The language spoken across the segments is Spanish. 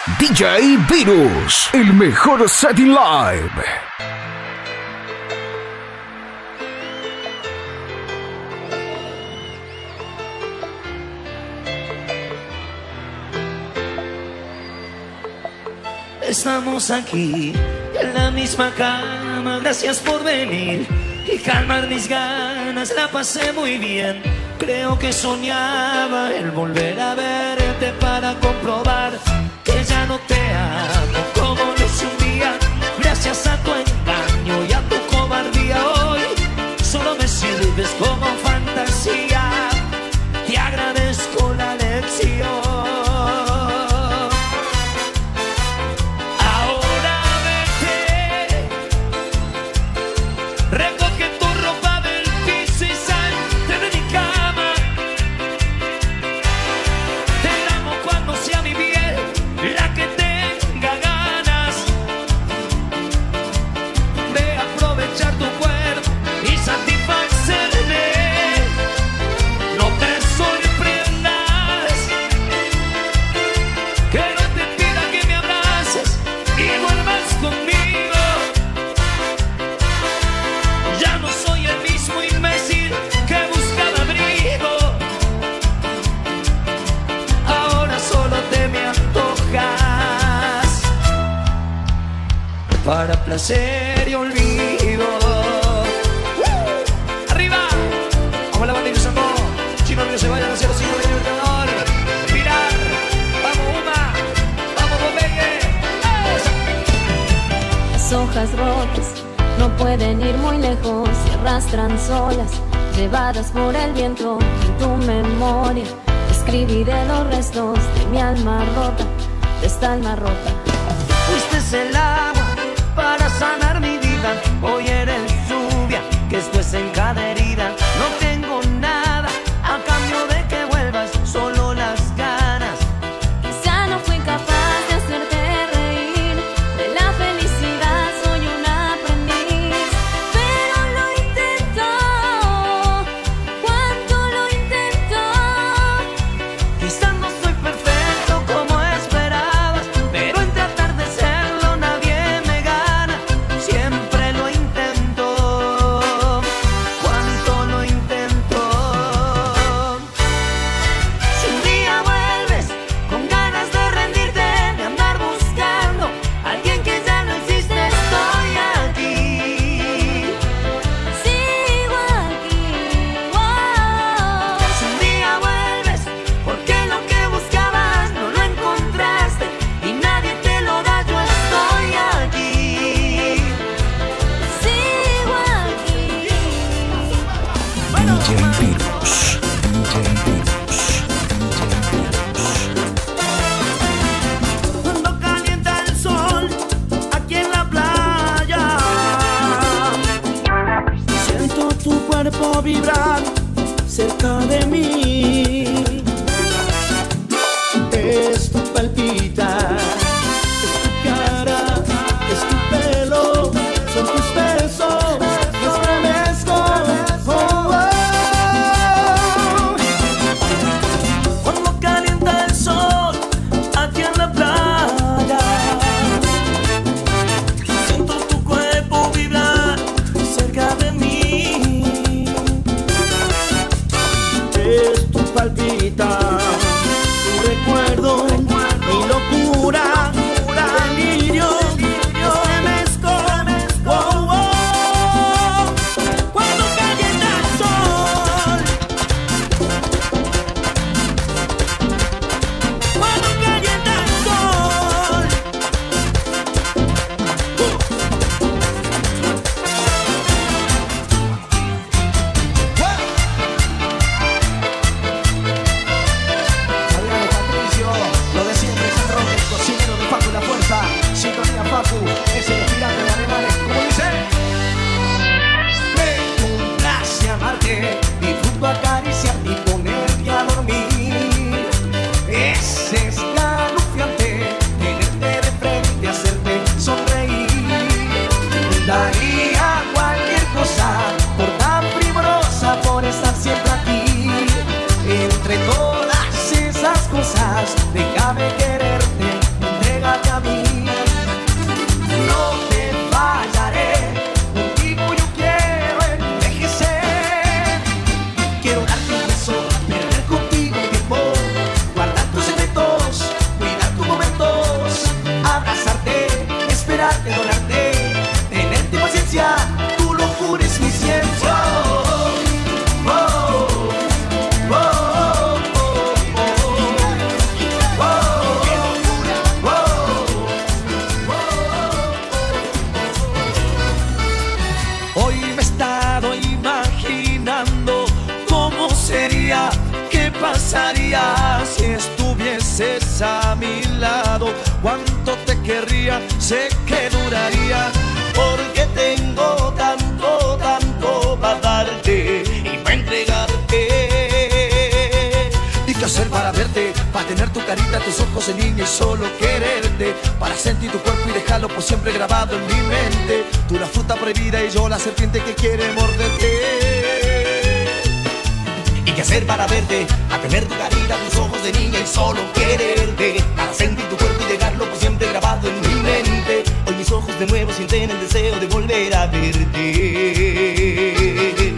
DJ Virus, el mejor setting live. Estamos aquí en la misma cama, gracias por venir y calmar mis ganas, la pasé muy bien. Creo que soñaba el volver a verte para comprobar que ya no te amo como lo hice un día. Gracias a tu engaño y a tu cobardía hoy solo me sirves como fantasía. Te agradezco la lección. Para placer y olvido. ¡Arriba! Vamos a la banda y usando. Chino, no se vayan hacia los siglos del Libertador. Respirar. Vamos, Uma. Vamos, Popeye. Las hojas rotas no pueden ir muy lejos, se arrastran solas, llevadas por el viento. En tu memoria escribiré los restos de mi alma rota, de esta alma rota. Fuiste el agua para sanar mi vida. Hoy eres lluvia que después en cada herida. No tengo nada a cambio de que vuelvas, solo las ganas. Quizá no fui capaz de hacerte reír, de la felicidad soy un aprendiz, pero lo intento, cuánto lo intento. Quizás no soy perfecto como esperabas, pero en tratar de serlo nadie me gana. Siempre lo intento, cuánto lo intento. Si un día vuelves con ganas de rendirte, de andar buscando a alguien que ya no existe, estoy aquí. Sigo aquí, wow. Si un día vuelves porque lo que buscabas no lo encontraste y nadie te lo da, yo estoy aquí. Sigo aquí. DJ Virus, DJ Virus. Cuando calienta el sol aquí en la playa, siento tu cuerpo vibrar cerca de mí. Esto palpita, es tu cara, es tu pelo, son tus besos, me estremezco. Oh, oh. Cuando calienta el sol aquí en la playa, siento tu cuerpo vibrar cerca de mí. Esto palpita, tu recuerdo, mi locura. cuánto te querría, sé que duraría, porque tengo tanto, tanto para darte y para entregarte. ¿Y qué hacer para verte? Para tener tu carita, tus ojos de niña y solo quererte, para sentir tu cuerpo y dejarlo por siempre grabado en mi mente. Tú la fruta prohibida y yo la serpiente que quiere morderte. ¿Y qué hacer para verte? A tener tu carita, tus ojos de niña y solo quererte, para sentir tu cuerpo y dejarlo por siempre grabado en mi mente. Hoy mis ojos de nuevo sienten el deseo de volver a verte.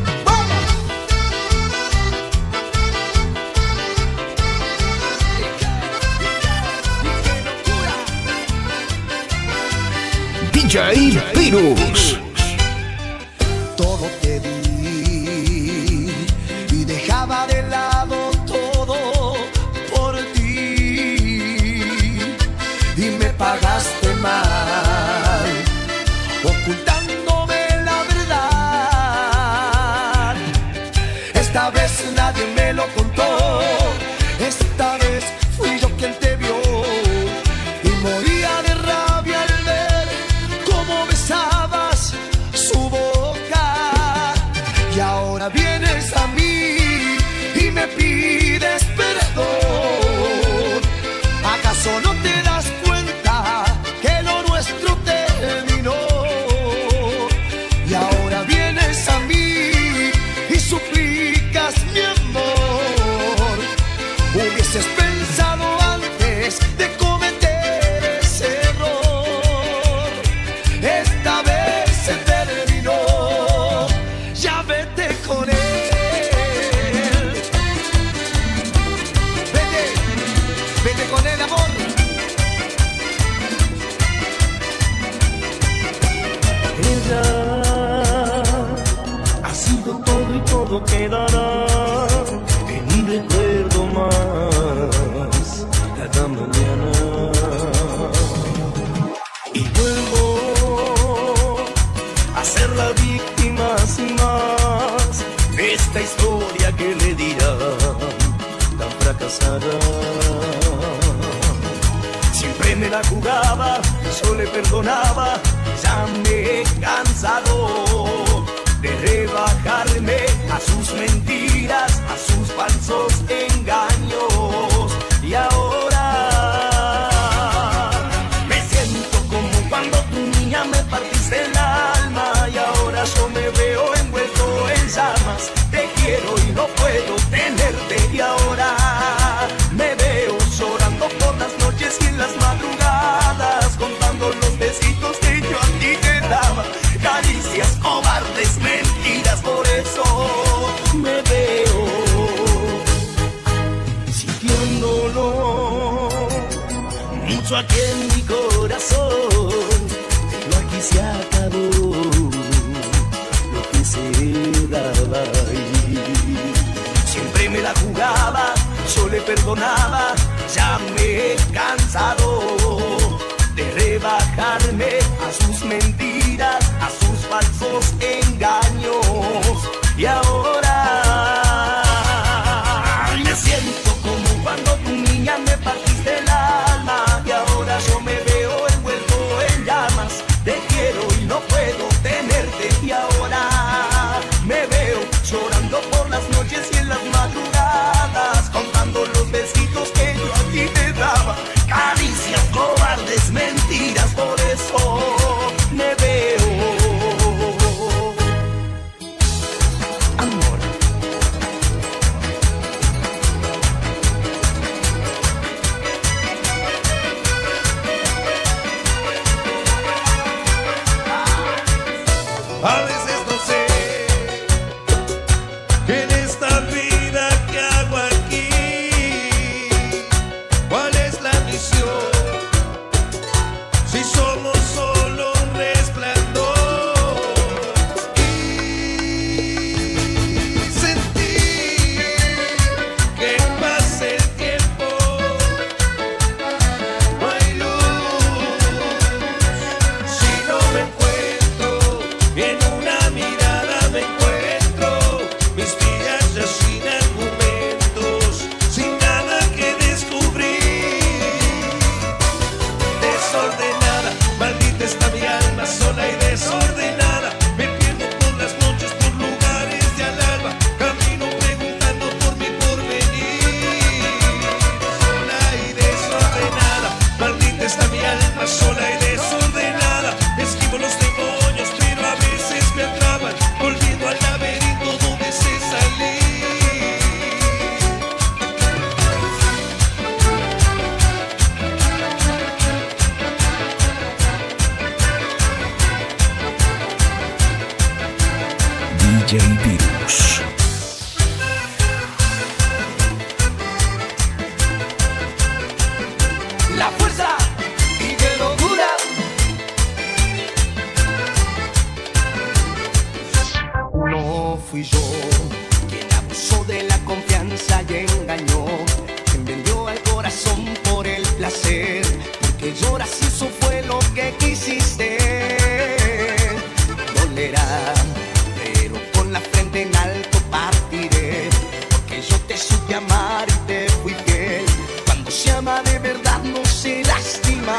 DJ Virus. Todo te di y dejaba de lado todo por ti, y me pagaste mal, ocultándome la verdad. Esta vez nadie me lo contó, esta vez fui yo quien te vio y moría de rabia al ver cómo besabas su boca. Y ahora vienes a mí y me pides perdón. ¿Acaso no te das cuenta que lo nuestro terminó? Y ahora vienes a mí y suplicas mi amor. Hubieses pensado antes de cometer ese error. Esta vez se terminó, ya vete con él. Vete, vete con él, amor. Ella ha sido todo y todo quedará en un recuerdo más cada mañana. Y vuelvo a ser la víctima sin más de esta historia que le dirán tan fracasada. Siempre me la jugaba, yo le perdonaba, ya me he cansado de rebajarme a sus mentiras, a sus falsos engaños. Y ahora me siento como cuando tu niña me partiste el alma, y ahora yo me veo envuelto en llamas. Te quiero y no puedo tenerte, y ahora me veo llorando por las noches y en las madrugadas, contando los besitos que yo a ti te daba, caricias cobardes, mentiras. Por eso me veo sintiéndolo mucho aquí en mi corazón, pero aquí se acabó lo que se daba ahí. Siempre me la jugaba, yo le perdonaba, ya me he cansado de rebajarme a sus mentiras, a sus falsos engaños. Y ahora me siento como cuando tu niña me partiste el alma, y ahora yo me veo envuelto en llamas. Te quiero y no puedo tenerte, y ahora me veo llorando por las noches y en las madrugadas, contando los besitos que yo a ti te DJ Virus. La fuerza y que lo dura. No fui yo quien abusó de la confianza y engañó, quien vendió al corazón por el placer. Porque lloras si eso fue lo que quisiste. Dolerá, pero con la frente en alto partiré. Porque yo te supe amar y te fui fiel. Cuando se ama de verdad no se lastima.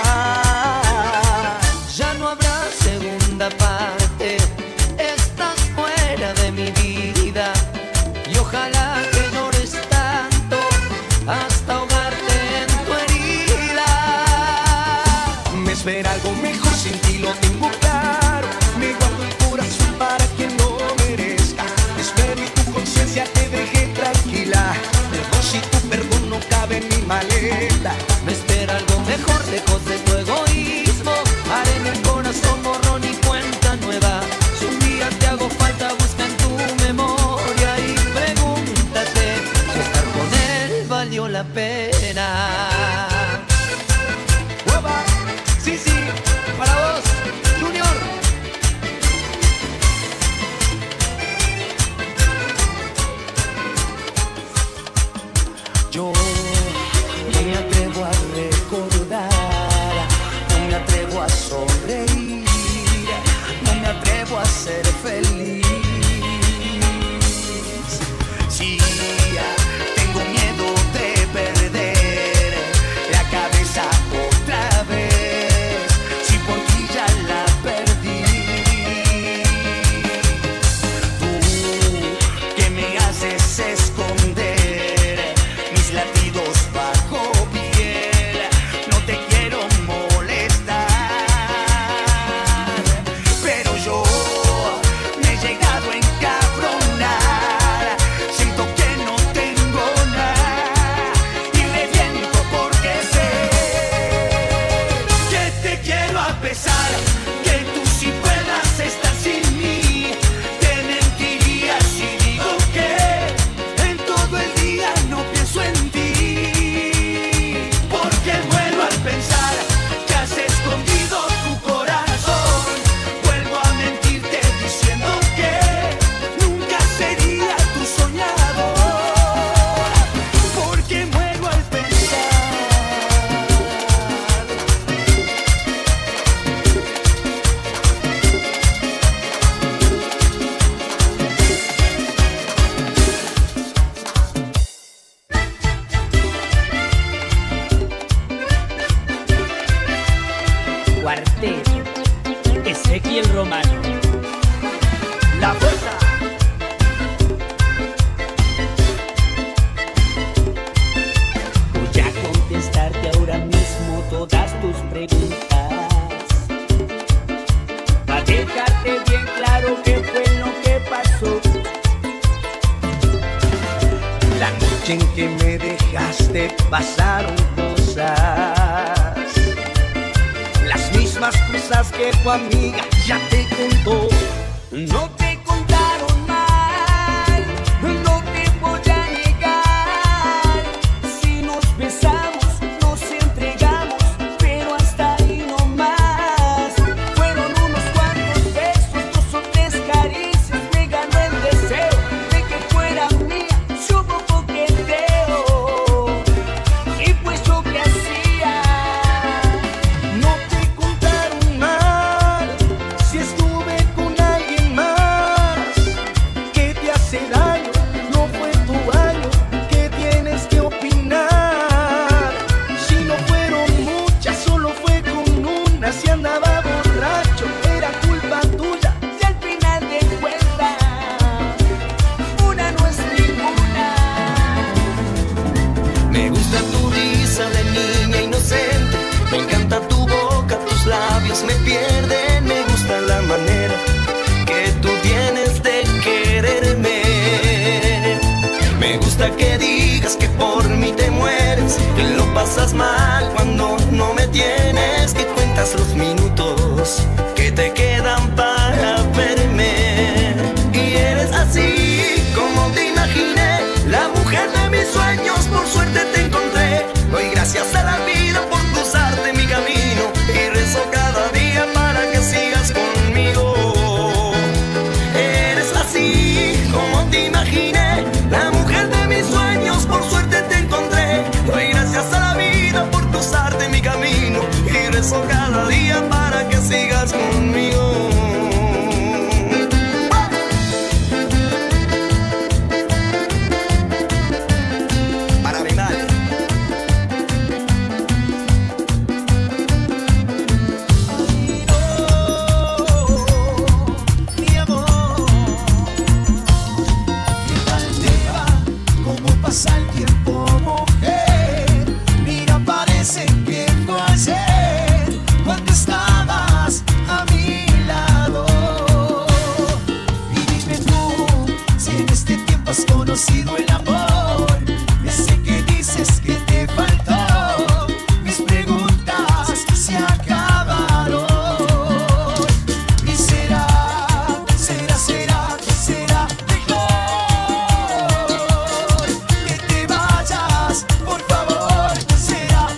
Ya no habrá segunda parte. Estás fuera de mi vida. Y ojalá que llores tanto hasta ahogarte en tu herida. Me espera algo mejor, sin ti lo tengo claro. Me guardo el corazón para quien lo merezca. Espero y tu conciencia te deje tranquila. Perdón si tu perdón no cabe en mi maleta. Me espera algo mejor, lejos de tu egoísmo. Haré en el corazón borrón y cuenta nueva. Si un día te hago falta, busca en tu memoria y pregúntate si estar con él valió la pena. ¡Hueva! Sí, sí, para vos, Junior. Yo no me atrevo a recordar, no me atrevo a sonreír, no me atrevo a ser feliz. Sí, tengo miedo de perder la cabeza otra vez, si por ti ya la perdí. Tú que me haces esconder mis latidos bajo piel, no te quiero molestar, pero yo me he llegado a encabronar. Siento que no tengo nada y reviento porque sé que te quiero a pesar que tú sí puedas estar sin mí. Te mentiría si digo que en todo el día no pienso en ti, porque muero al pensar que has escondido tu corazón. Vuelvo a mentirte diciendo que nunca sería tu soñador, porque muero al pensar. Cuarteto, Ezequiel Romano. La fuerza. Voy a contestarte ahora mismo todas tus preguntas, para dejarte bien claro qué fue lo que pasó. La noche en que me dejaste pasaron cosas, las mismas cosas que tu amiga ya te contó. No te contaron mal, no te voy a negar. Si nos besamos, nos entregamos, pero hasta ahí no más. Fueron unos cuantos besos, 2 o 3 caricias. Me ganó el deseo de que fuera mía. Si hubo coqueteo, y pues yo qué hacía. No te contaron mal si estuve con alguien más. ¿Qué te hace daño? No fue tu año. ¿Qué tienes que opinar? Si no fueron muchas, solo fue con una. Si andaba borracho, era culpa tuya. Y al final de cuentas, una no es ninguna. Me gusta tu risa de niña inocente. Me encanta tu boca, tus labios me pierden. Me gusta la manera que tú tienes de quererme. Me gusta que digas que por mí te mueres, que lo pasas mal cuando no me tienes, que cuentas los minutos que te quedan para verme. Y eres así suerte te encontré. Doy gracias a la vida por cruzarte mi camino y rezo cada día para que sigas conmigo. Eres así como te imaginé, la mujer de mis sueños, por suerte te encontré. Doy gracias a la vida por cruzarte mi camino y rezo cada día para que sigas conmigo. Conocido el amor, ese que dices que te faltó. Mis preguntas se acabaron. Y será mejor que te vayas, por favor. Será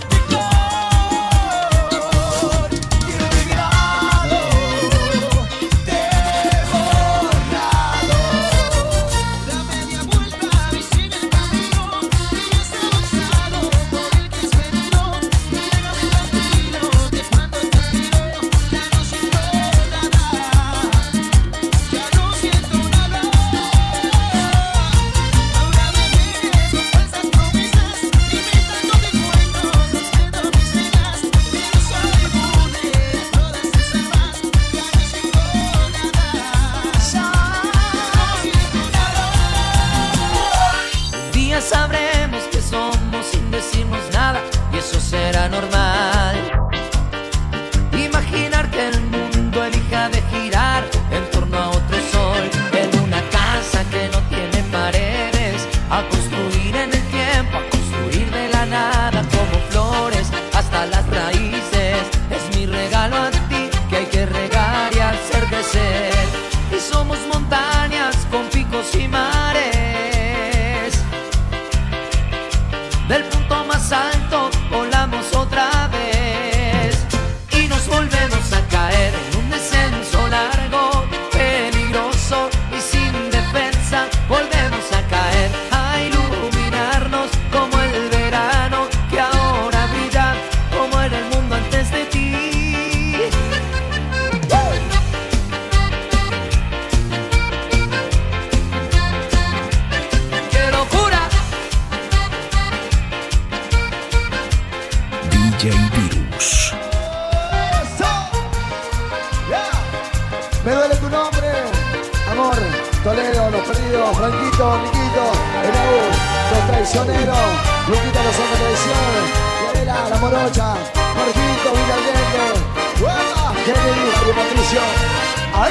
mejor que lo olvidado te he borrado. La media vuelta y sigue el camino, y está avanzado por el que has venido. Llegame tranquilo, que cuando te miro ya no siento nada. Ya no siento nada. Ahora me vienes con falsas promesas, inventándote cuentos, haciendo mis cenas. Pero soy inmune a todas esas más. Ya no siento nada. Un día sabremos que somos sin decirnos nada, y eso será normal. Imaginar que el mundo elija de girar en torno a otro sol, en una casa que no tiene paredes, a construir en el tiempo, a construir de la nada como flores hasta las raíces. Es mi regalo a ti que hay que regar y hacer crecer. Y somos montañas con picos y mares. Del punto más alto volamos otra vez y nos volvemos a caer en un descenso largo, peligroso y sin defensa. Volvemos a caer, a iluminarnos como el verano que ahora brilla, como era el mundo antes de ti. ¡Qué locura! DJ Virus. Me duele tu nombre, amor, Toledo, Los Perdidos, Franquito, Niquito, Enaú, Los Traicioneros, Luquita, Los Hombres de Traición, Lorela, La Morocha, Marquito, Villalende, Kennedy, Mario Patricio. ¡Ay!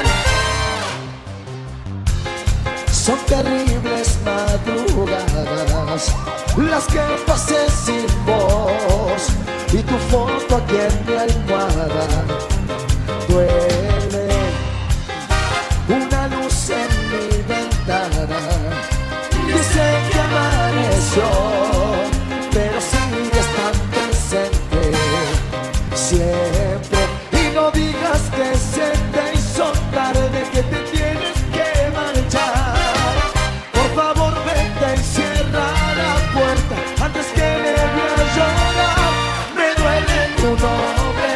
Son terribles madrugadas las que pasé sin voz, y tu foto aquí en mi almohada duele. Una luz en mi ventana dice que amaneció, pero sigues tan presente siempre. Y no digas que se te hizo tarde, que te tienes que marchar. Por favor, vete y cierra la puerta antes que me vea llorar. Me duele tu nombre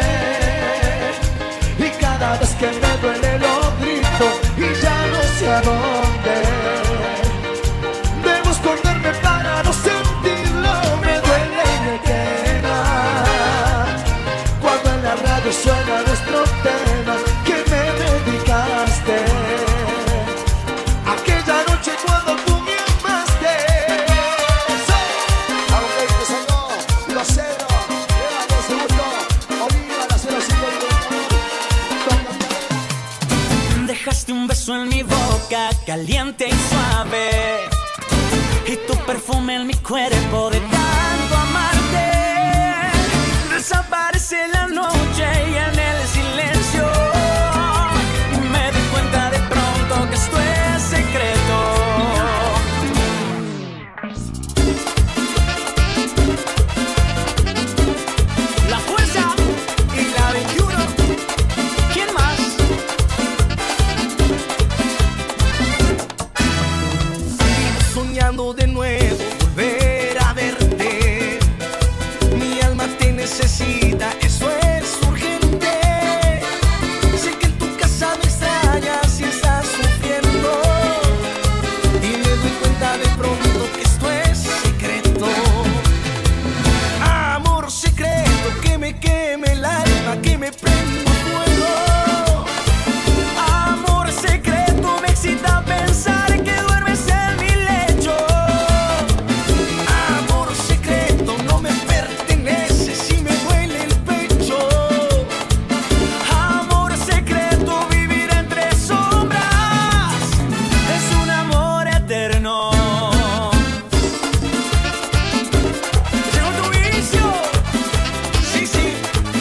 y cada vez que me duele lo grito y ya no sé a dónde debo esconderme para no sentirlo. Me duele y me quema cuando en la radio suena nuestro tema que me dedicaste aquella noche cuando tú me amaste. Aunque te sacó los ceros, llévate ese gusto, Oliva, la 05. Dejaste un beso en mi boca, caliente y suave, y tu perfume en mi cuerpo de tanto amarte. Desaparece la noche y en el silencio me di cuenta de pronto que esto es secreto. me prendo fuego. Amor secreto, me excita pensar que duermes en mi lecho. Amor secreto, no me pertenece si me duele el pecho. Amor secreto, vivir entre sombras es un amor eterno. Llegó tu vicio. Sí, sí.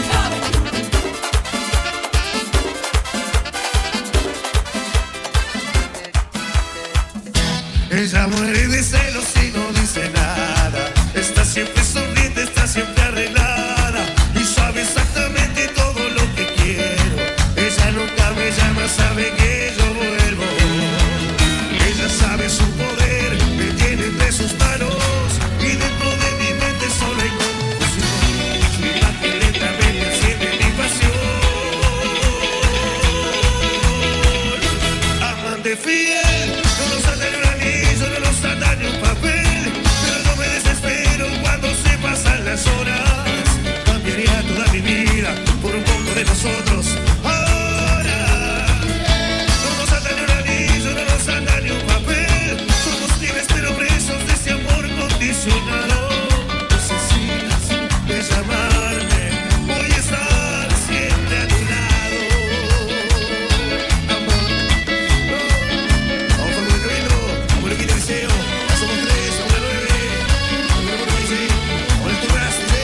Ella muere de celos y no dice nada. Está siempre sonriente, está siempre arreglada y sabe exactamente todo lo que quiero. Ella nunca me llama, sabe que yo vuelvo. Ella sabe su poder, me tiene entre sus manos y dentro de mi mente solo hay confusión. Su imagen lentamente enciende mi pasión. Amante fiel, no nos ata ni un anillo, no nos ata ni un papel, pero no me desespero cuando se pasan las horas. Cambiaría toda mi vida por un poco de nosotros. Ahora no nos ata ni un anillo, no nos ata ni un papel, somos libres pero presos de ese amor condicionado. Necesitas de llamarme, voy a estar siempre a tu lado. Amor, vamos con el camino, vamos lo quita el deseo. Somos tres, somos la 9. Vamos con el dice, vamos tu brazo, ¿sí?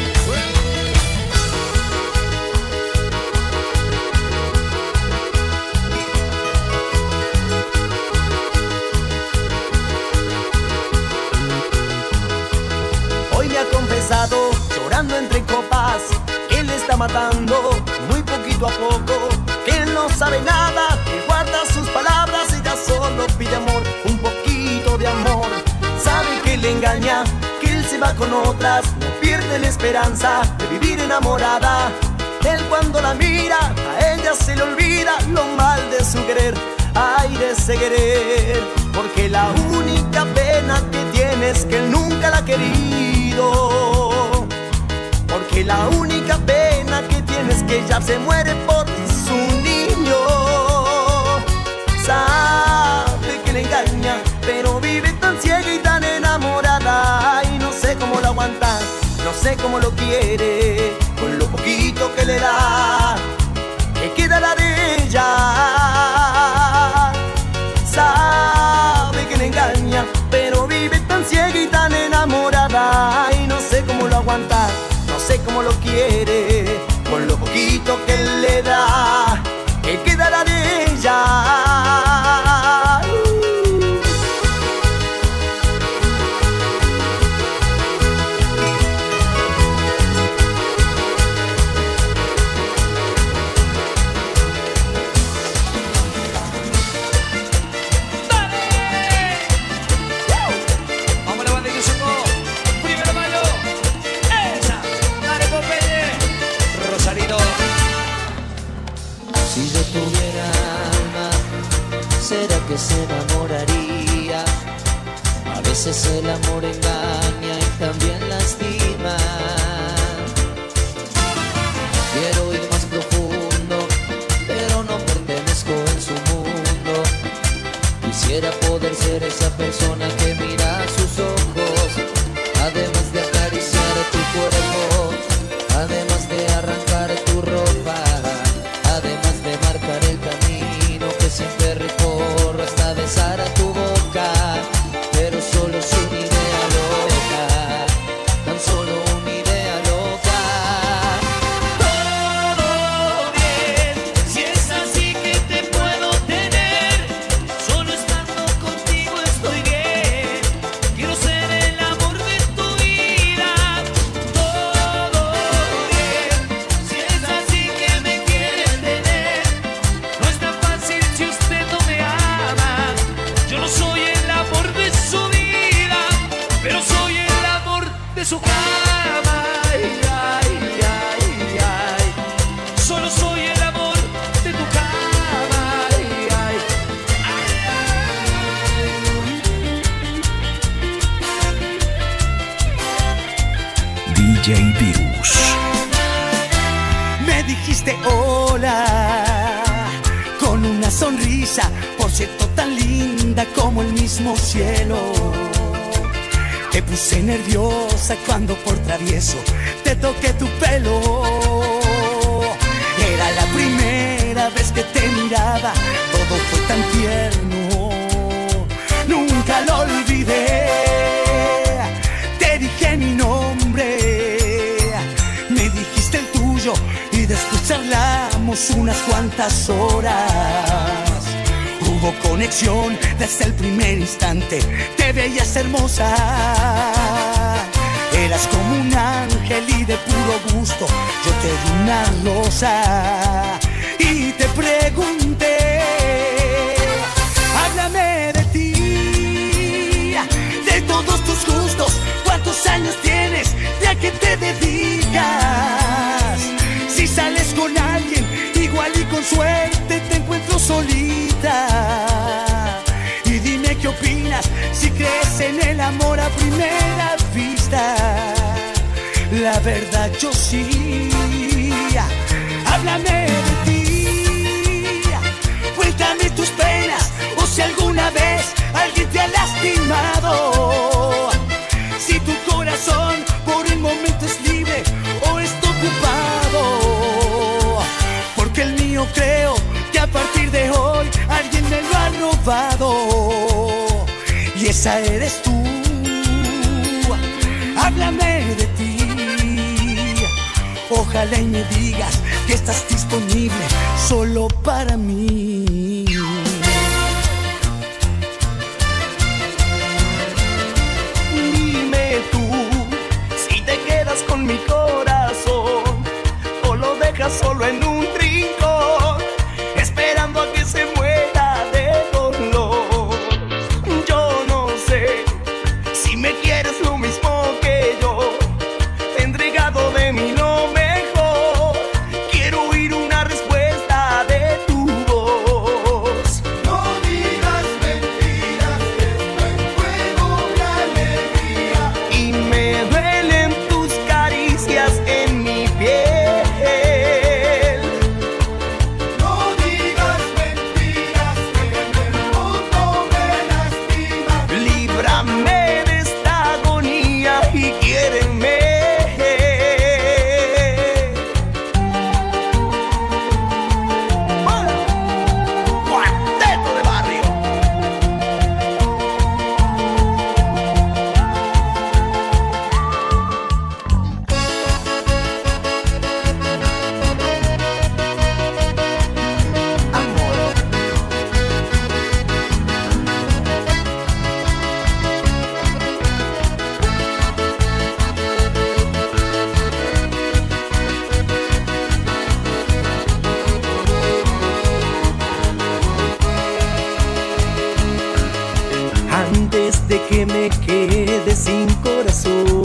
Hoy me ha confesado, llorando entre copas, que él está matando muy poquito a poco, que él no sabe nada, que guarda sus palabras, ella solo pide amor, un poquito de amor. Sabe que le engaña, que él se va con otras, no pierde la esperanza de vivir enamorada. Él cuando la mira, a ella se le olvida lo mal de su querer, ay de ese querer, porque la única pena que tiene es que él nunca la ha querido. Porque la única pena que tiene es que ella se muere por su niño. Sabe que le engaña, pero vive tan ciega y tan enamorada, y no sé cómo lo aguanta, no sé cómo lo quiere, con lo poquito que le da, que quedará de ella. Sabe que le engaña, pero vive tan ciega y tan enamorada, y no sé cómo lo aguanta, no sé cómo lo quiere, con lo poquito que le da, que quedará de ella. Vamos la banda que llegó. Primero mayo. Esa. Dale Popeye. Rosarito. Si yo tuviera alma, ¿será que se enamoraría? A veces el amor engaña y también lastima. Quiero ir más profundo, pero no pertenezco en su mundo. Quisiera poder ser esa persona que mira a sus ojos, además de acariciar tu cuerpo, además de arrancar tu ropa, además de marcar el camino que siempre recorro hasta besar a tu boca. Pero solo es una idea loca, tan solo una idea loca. Todo bien. Si es así que te puedo tener, solo estando contigo estoy bien. Quiero ser el amor de tu vida. Todo bien. Si es así que me quieres tener, no es tan fácil si usted no me ama. Yo no soy el amor de su vida, pero soy el amor de su cama. Ay, ay, ay, ay. Solo soy el amor de tu cama. Ay, ay, DJ Virus. Me dijiste hola con una sonrisa, por cierto tan linda como el mismo cielo. Te puse nerviosa cuando por travieso te toqué tu pelo. Era la primera vez que te miraba, todo fue tan tierno, nunca lo olvidé. Te dije mi nombre, me dijiste el tuyo y después charlamos unas cuantas horas. Hubo conexión desde el primer instante, te veías hermosa. Eras como un ángel y de puro gusto yo te di una rosa y te pregunté, háblame de ti, de todos tus gustos, cuántos años tienes, de a qué te dedicas, si sales con alguien, igual y con suerte te encuentro solita. Y dime qué opinas, si crees en el amor a primera vista. La verdad yo sí. Háblame de ti, cuéntame tus penas, o si alguna vez alguien te ha lastimado. Si tu corazón por el momento es libre o está ocupado, porque el mío creo que a partir de hoy alguien me lo ha robado, y esa eres tú. Háblame de ti, ojalá y me digas que estás disponible solo para mí. Dime tú, si te quedas con mi corazón o lo dejas solo en un rincón, esperando a que se muera de dolor. Yo no sé si me quieres lo mismo que yo, te he entregado de mí lo mejor. Quiero oír una respuesta de tu voz. No digas mentiras, que esto en juego la alegría. Y me duelen tus caricias en mi piel. No digas mentiras, que en el mundo me lastimas. Líbrame de esta agonía y quiéreme. Cuarteto de barrio. Amor. Antes de que me quede sin corazón,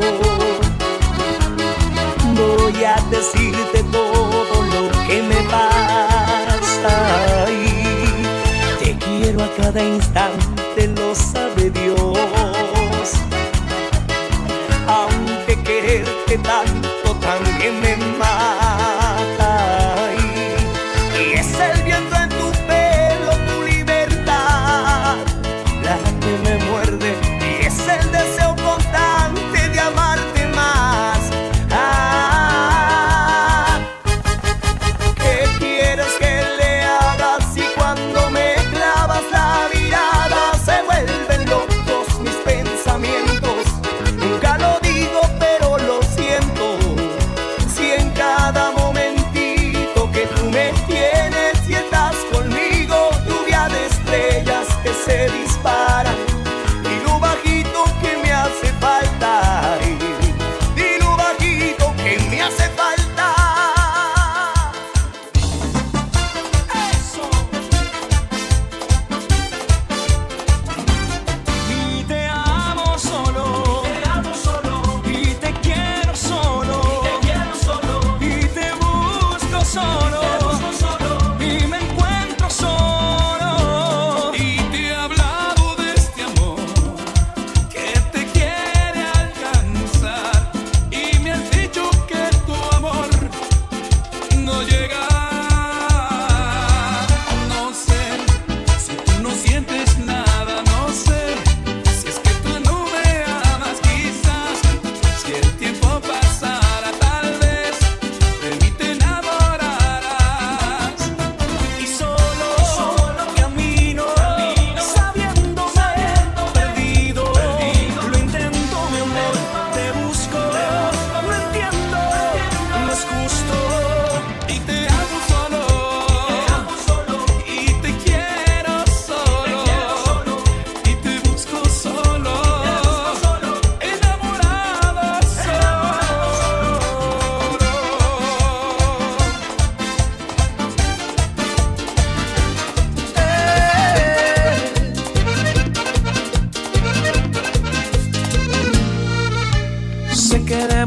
voy a decirte todo lo que me pasa. Y te quiero a cada instante, lo sabe Dios. Aunque quererte tanto también me mata. Y es el viento en tu pelo, tu libertad, la que me muerde, y es el deseo constante de amarte más. ¿Qué quieres que le hagas si cuando me clavas la mirada se vuelven locos mis pensamientos? Nunca lo digo, pero lo siento.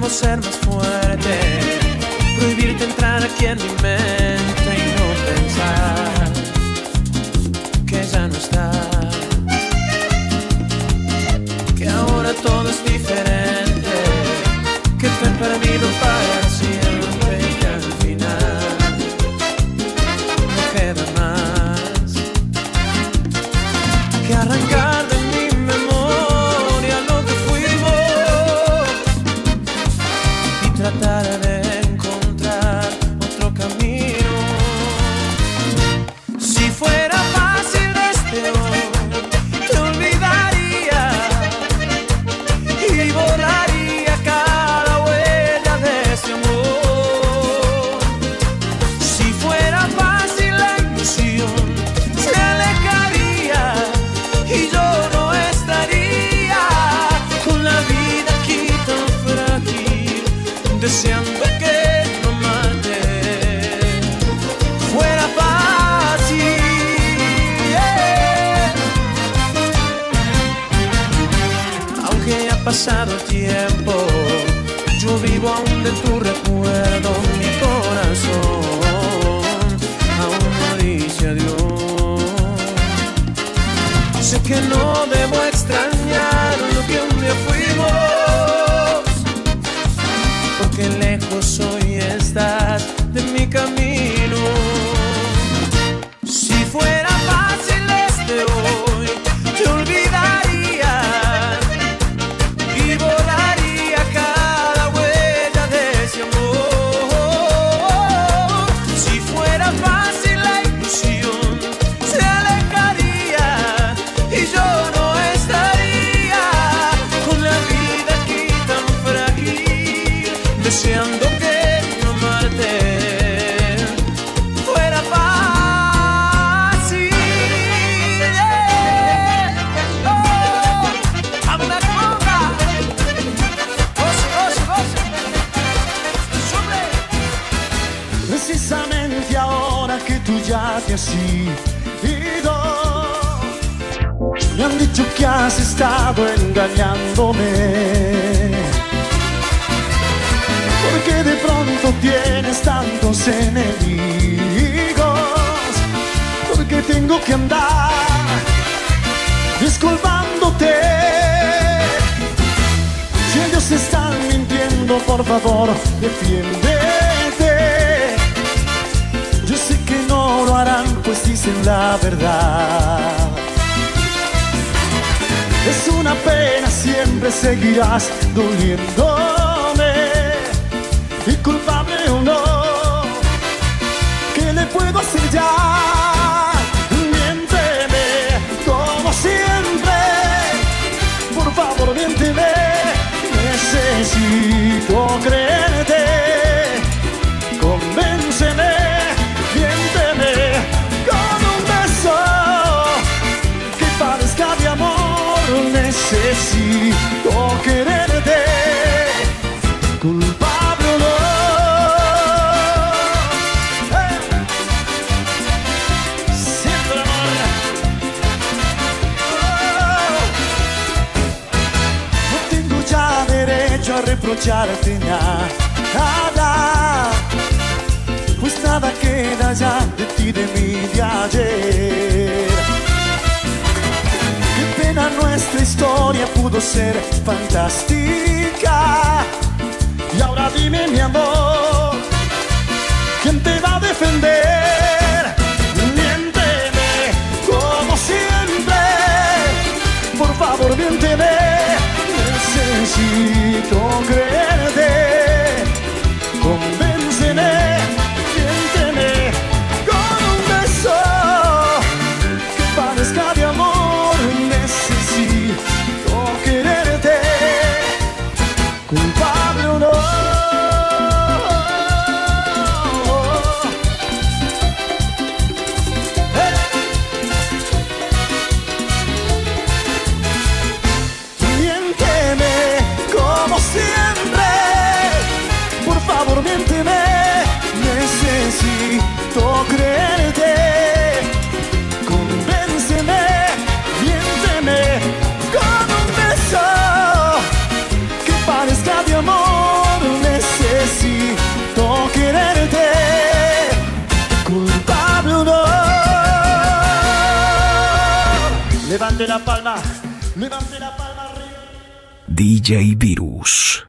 puedo ser más fuerte, prohibirte entrar aquí en mi mente y no pensar que ya no estás, que ahora todo es diferente, que te he perdido para siempre y que al final no queda más que arrancar de mi memoria lo que fuimos y tratar de encontrar otro camino. Si fuera fácil desde hoy, te olvidaría y borraría cada huella de ese amor. Si fuera fácil la ilusión, se alejaría y yo no estaría con la vida aquí tan frágil, deseando que no mate. Fuera fácil, yeah. Aunque haya pasado el tiempo, yo vivo aún de tu recuerdo, mi corazón aún no dice adiós. Sé que no debo extrañar lo que un día fuimos, porque lejos hoy estás de mi camino. Si fuera fácil desde hoy, te olvidaría y borraría cada huella de ese amor. Si fuera fácil la ilusión, se alejaría y yo no estaría con la vida aquí tan frágil, deseando que no amarte. Fuera fácil, yeah. Oh, I'm una conga. Goce, goce, goce. Sube. Precisamente ahora que tú ya te has ido, me han dicho que has estado engañándome, porque de pronto tienes tantos enemigos, porque tengo que andar disculpándote. Si ellos están mintiendo, por favor, defiéndete. Yo sé que no lo harán, pues dicen la verdad. Es una pena, siempre seguirás doliéndome, y culpable o no, ¿qué le puedo hacer ya? Miénteme, como siempre, por favor, miénteme. Necesito creerte, convénceme, miénteme con un beso que parezca de amor. Necesito quererte, culpable o no. Siento el amor. No tengo ya derecho a reprocharte nada, pues nada queda ya de ti, de mí, de ayer. Qué pena, nuestra historia pudo ser fantástica. Y ahora dime, mi amor, ¿quién te va a defender? Miénteme, como siempre, por favor, miénteme. Necesito creerte, convénceme, miénteme con un beso que parezca de amor. Necesito quererte, culpable o no. Levante la palma arriba. DJ Virus.